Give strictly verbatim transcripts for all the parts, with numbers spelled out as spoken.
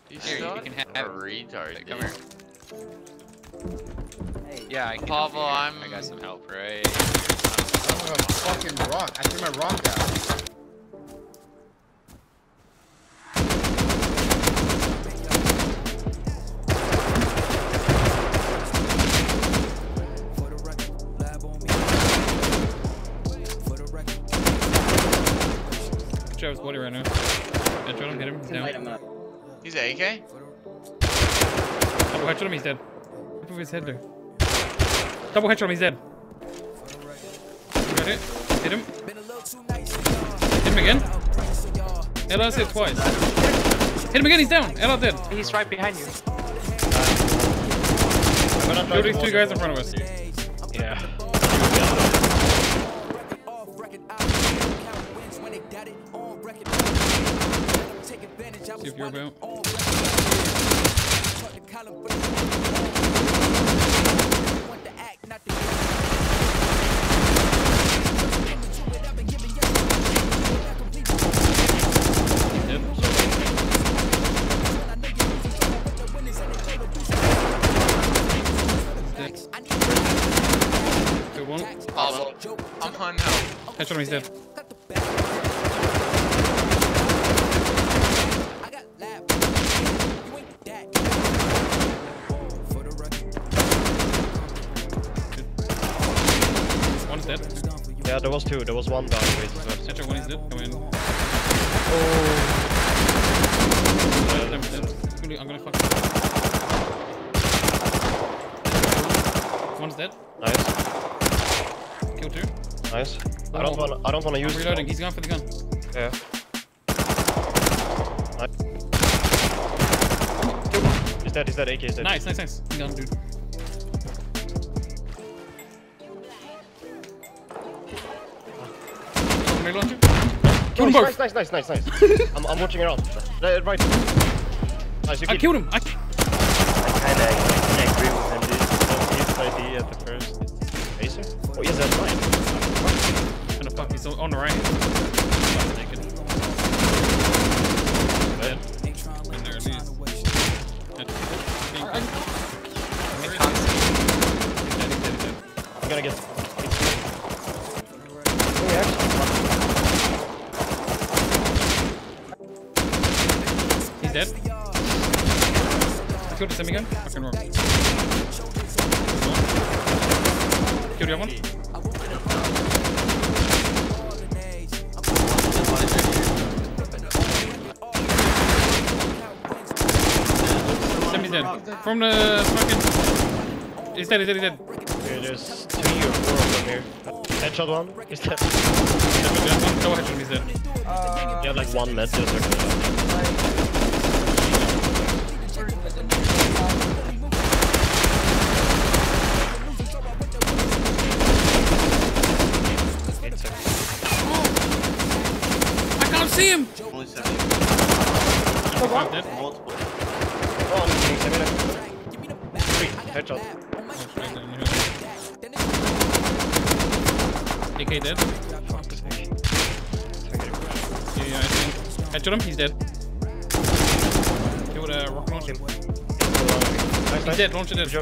You Here, still you can have a it. retard. Hey, come dude. here. Yeah, I can Pablo, help you. I'm- I got some help, right? I'm a fucking rock. I threw my rock out. Travis body right now. Headshot him, hit him, he's down. He's A K? Double headshot him, he's dead. Up over his head there. Double headshot him, he's dead. Got it. Hit him. Hit him again. L S hit twice. Hit him again, he's down. L S dead. He's right behind you. Kill these two guys in front of us. Yeah. See if you're about. Good one. Pablo, I'm on help. Headshot him, he's dead. One's dead. Yeah, there was two. There was one down with left. Headshot one, he's dead. Come in. Oh. I'm dead. I'm gonna, I'm gonna fuck. One's dead. Nice. Kill two. Nice. I don't want. I don't want to use. I'm reloading. He's gone for the gun. Yeah. Nice. He's dead. He's dead. A K is dead. Nice, nice, nice. Gun, dude. Grenade launcher. Kill them both. Nice, nice, nice, nice, nice. I'm, I'm watching around. Right. right. Nice. You I keep. killed him. I. I kinda, I kinda agree with him, dude. Don't use I D at the first. Acer? Oh, yes, that's fine. And the fuck, he's on the right. Fuck, naked. Dead. And there it is. I'm gonna get. He's dead. I killed the semi-gun. Fucking wrong. Killed the other one. Semi's dead. From the fucking... He's dead, he's dead, he's dead. Okay, there's three or four of them here. Headshot one. He's dead. Double headshot him, he's dead. You have like one med just circle. I can't see him! Only seven. I'm dead. Multiple. Oh, I'm getting semi. Three. Headshot. A K dead. Yeah, yeah, I see him. Headshot him, he's dead. Kill with a rocket launcher. Nice, He's nice. dead, launch it dead. Good job.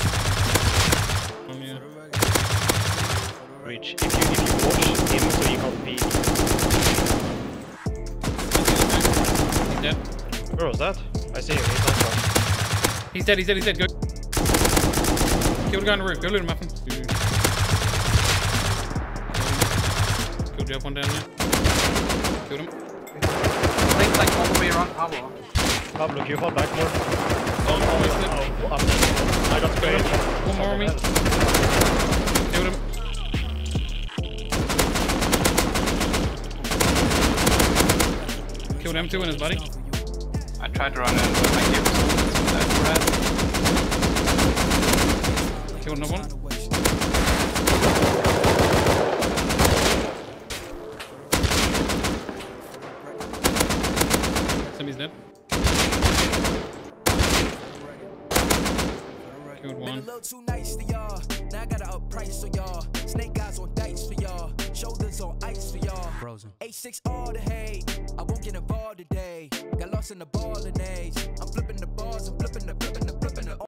Um, yeah. Reach. If you, if you watch him so you can't peek. He's dead. Where was that? I see him. He's on top. He's dead, he's dead, he's dead. Go. Kill the guy on the roof. Go loot him, Muffin. Killed the up one down there. Killed him. Link's like all the way around Pablo. Pablo, can you fall back more? Oh, almost dead. Oh, up there. I got sprayed. One more on me. Killed him. Killed M two and his buddy. I tried to run in, but I gave him some that Killed another one. Semi's dead. Killed one. Too nice for y'all. Now I gotta up price for y'all. Snake eyes on dice for y'all. Shoulders on ice for y'all. Frozen. H six all the hate. I won't get involved today. Got lost in the ball today.